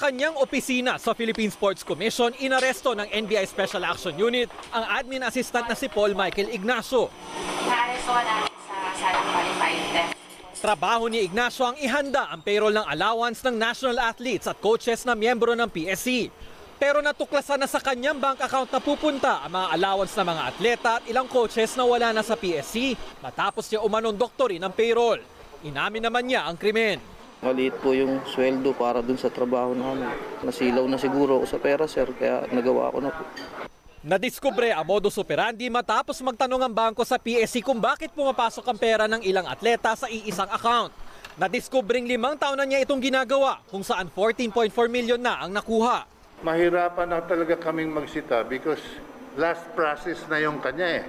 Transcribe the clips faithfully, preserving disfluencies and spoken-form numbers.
kanyang opisina sa Philippine Sports Commission, inaresto ng N B I Special Action Unit ang admin assistant na si Paul Michael Ignacio. Inaresto namin sa Salang Qualified Theft. Trabaho ni Ignacio ang ihanda ang payroll ng allowance ng national athletes at coaches na miyembro ng P S C. Pero natuklasan na sa kanyang bank account na pupunta ang mga allowance ng mga atleta at ilang coaches na wala na sa P S C matapos niya umanong doktorin ng payroll. Inamin naman niya ang krimen. Maliit po yung sweldo para dun sa trabaho namin. Nasilaw na siguro ako sa pera, sir, kaya nagawa ko na po. Nadiskubre ang modus operandi matapos magtanong ang bangko sa P S C kung bakit pumapasok ang pera ng ilang atleta sa iisang account. Nadiskubring limang taon na niya itong ginagawa kung saan fourteen point four million na ang nakuha. Mahirapan na talaga kaming magsita because last process na yung kanya eh.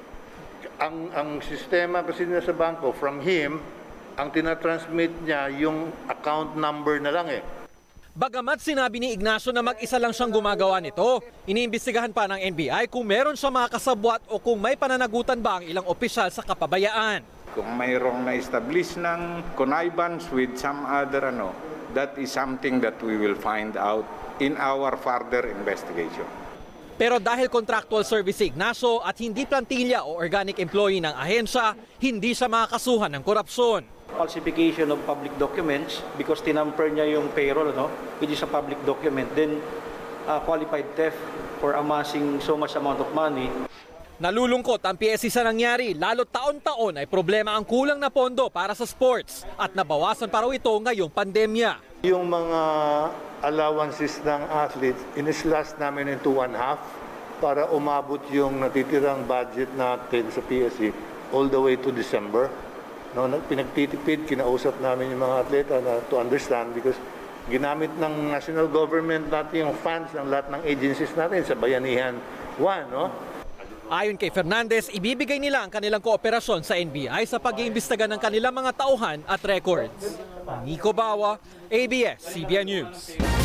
Ang, ang sistema kasi niya sa bangko, from him, ang tinatransmit niya yung account number na lang eh. Bagamat sinabi ni Ignacio na mag-isa lang siyang gumagawa nito, iniimbestigahan pa ng N B I kung meron siya mga kasabwat o kung may pananagutan ba ang ilang opisyal sa kapabayaan. Kung mayroong na-establish ng connivance with some other ano, that is something that we will find out in our further investigation. Pero dahil contractual service si Ignacio at hindi plantilla o organic employee ng ahensya, hindi siya makakasuhan ng korupsyon. Falsification of public documents because tinamper niya yung payroll, no, which is a public document, then uh, qualified theft for amassing so much amount of money. Nalulungkot ang P S C sa nangyari, lalo taon-taon ay problema ang kulang na pondo para sa sports at nabawasan pa raw ito ngayong pandemya. Yung mga allowances ng athletes, in-slash namin into one half para umabot yung natitirang budget natin sa P S C all the way to December. No, pinagtitipid, kinausap namin yung mga atleta na to understand because ginamit ng national government natin yung funds ng lahat ng agencies natin sa Bayanihan one, no? Ayon kay Fernandez, ibibigay nila ang kanilang kooperasyon sa N B I sa pag-iimbestiga ng kanilang mga tauhan at records. Nico Bawa, A B S C B N News.